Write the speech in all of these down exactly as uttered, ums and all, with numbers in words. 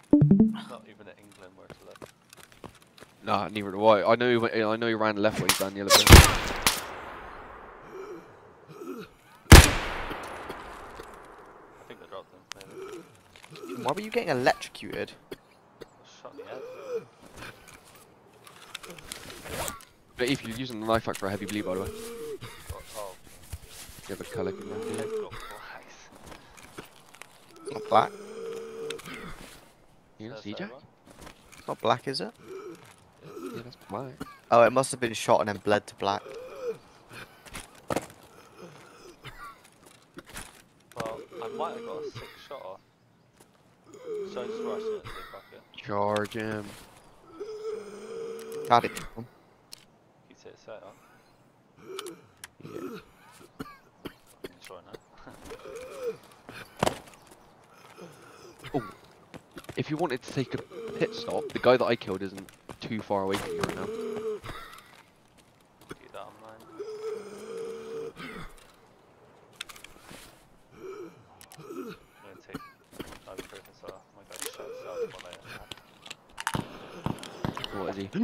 Not even at England where to look. Nah, neither do I. I know he went, I know he ran left way down the yellow bit. I think they dropped them, maybe. Why were you getting electrocuted? Shot in the head. But if you're using the knife hack for a heavy bleed, by the way. Oh, oh. You have a colour can run They've through. got blacks. It's not black. You know, Says see, so, Jack? what? It's not black, is it? Yeah, that's black. Oh, it must have been shot and then bled to black. Well, I might have got a six shot off. So I just rushed it into the bucket. Charge him. Got it. Keeps it set up. Yeah. Enjoying that. Oh. If you wanted to take a pit stop, the guy that I killed isn't too far away from you right now. Keep that in mind. I'm gonna take ibuprofen so my guy just shot himself while I What is he?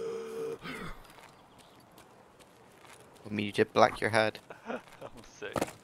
I mean, you did black your head. I'm sick.